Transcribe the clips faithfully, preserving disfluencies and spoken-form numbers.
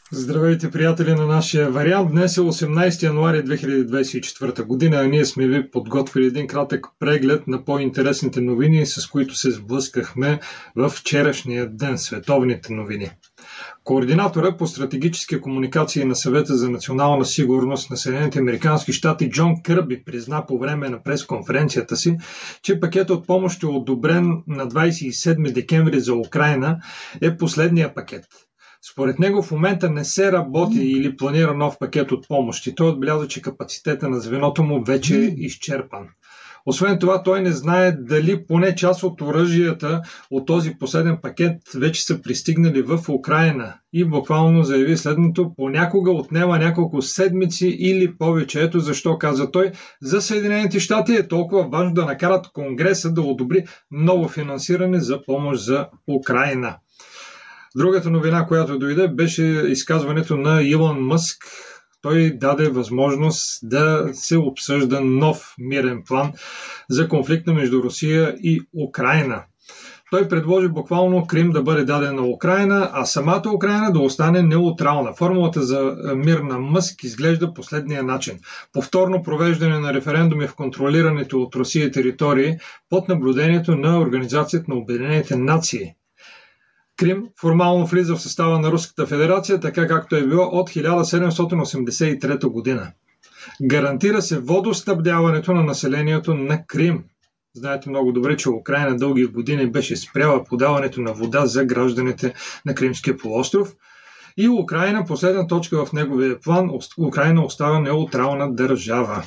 Здравейте, приятели на нашия вариант. Днес е осемнадесети януари две хиляди двадесет и четвърта година, а ние сме ви подготвили един кратък преглед на по-интересните новини, с които се сблъскахме в вчерашния ден, световните новини. Координатора по стратегически комуникации на Съвета за национална сигурност на Съединените американски щати Джон Кърби призна по време на пресконференцията си, че пакетът от помощ, одобрен на двадесет и седми декември за Украйна, е последния пакет. Според него в момента не се работи или планира нов пакет от помощи. Той отбеляза, че капацитета на звеното му вече е изчерпан. Освен това, той не знае дали поне част от оръжията от този последен пакет вече са пристигнали в Украйна и буквално заяви следното: понякога отнема няколко седмици или повече. Ето защо, каза той, за Съединените щати е толкова важно да накарат Конгреса да одобри ново финансиране за помощ за Украйна. Другата новина, която дойде, беше изказването на Илон Мъск. Той даде възможност да се обсъжда нов мирен план за конфликта между Русия и Украйна. Той предложи буквално Крим да бъде даден на Украйна, а самата Украйна да остане неутрална. Формулата за мир на Мъск изглежда последния начин: повторно провеждане на референдуми в контролираните от Русия територии под наблюдението на Организацията на Обединените нации. Крим формално влиза в състава на Руската федерация, така както е било от хиляда седемстотин осемдесет и трета година. Гарантира се водоснабдяването на населението на Крим. Знаете много добре, че Украйна дълги години беше спряла подаването на вода за гражданите на Кримския полуостров. И Украйна, последна точка в неговия план, Украйна остава неутрална държава.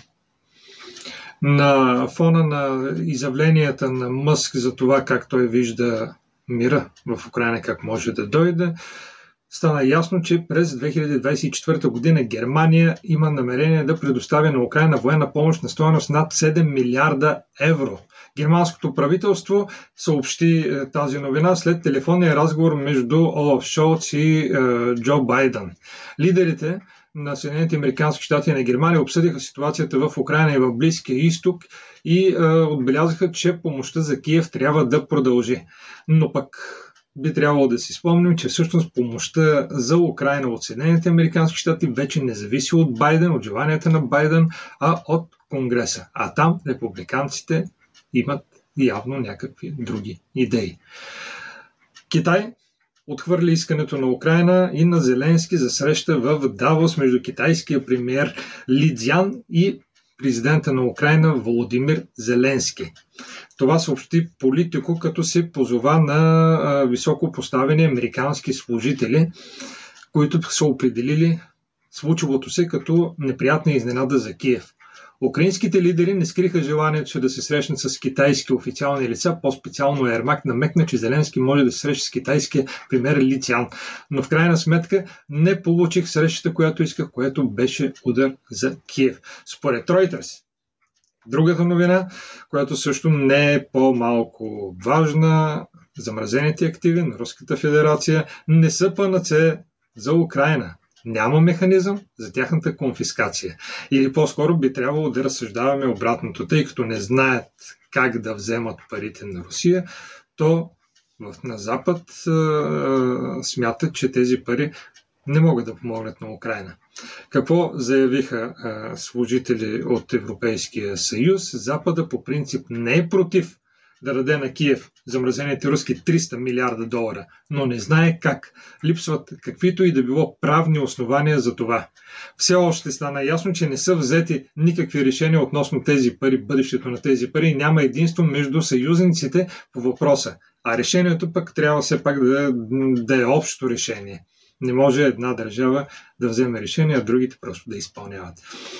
На фона на изявленията на Мъск за това как той вижда мира в Украйна, как може да дойде, стана ясно, че през две хиляди двадесет и четвърта година Германия има намерение да предостави на Украйна военна помощ на стойност над седем милиарда евро. Германското правителство съобщи тази новина след телефонния разговор между Олаф Шолц и е, Джо Байден. Лидерите на Съединените американски щати и на Германия обсъдиха ситуацията в Украйна и в Близкия изток и е, отбелязаха, че помощта за Киев трябва да продължи. Но пък би трябвало да си спомним, че всъщност помощта за Украйна от Съединените американски щати вече не зависи от Байден, от желанията на Байден, а от Конгреса. А там републиканците имат явно някакви други идеи. Китай отхвърли искането на Украйна и на Зеленски за среща в Давос между китайския премиер Ли Цзян и президента на Украйна Володимир Зеленски. Това съобщи Политико, като се позова на високо поставени американски служители, които са определили случилото се като неприятна изненада за Киев. Украинските лидери не скриха желанието да се срещнат с китайски официални лица, по-специално Ермак намекна, че Зеленски може да се среща с китайския премиер Ли Цзян. Но в крайна сметка не получих срещата, която исках, което беше удар за Киев. Според Reuters, другата новина, която също не е по-малко важна, замразените активи на Руската федерация не са панацея за Украйна. Няма механизъм за тяхната конфискация. Или по-скоро би трябвало да разсъждаваме обратното, тъй като не знаят как да вземат парите на Русия, то на Запад е, смятат, че тези пари не могат да помогнат на Украйна. Какво заявиха е, служители от Европейския съюз? Запада по принцип не е против да даде на Киев замразените руски триста милиарда долара, но не знае как. Липсват каквито и да било правни основания за това. Все още стана ясно, че не са взети никакви решения относно тези пари, бъдещето на тези пари, и няма единство между съюзниците по въпроса. А решението пък трябва все пак да, да е общо решение. Не може една държава да вземе решение, а другите просто да изпълняват.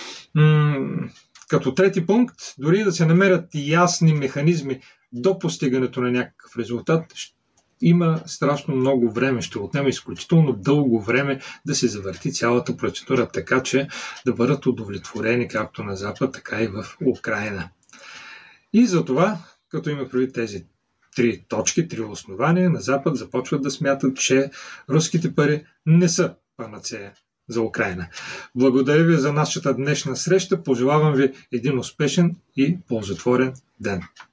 М- като трети пункт, дори да се намерят ясни механизми до постигането на някакъв резултат, има страшно много време, ще отнема изключително дълго време да се завърти цялата процедура, така че да бъдат удовлетворени както на Запад, така и в Украйна. И за това, като има преди тези три точки, три основания, на Запад започват да смятат, че руските пари не са панацея за Украйна. Благодаря ви за нашата днешна среща. Пожелавам ви един успешен и ползотворен ден.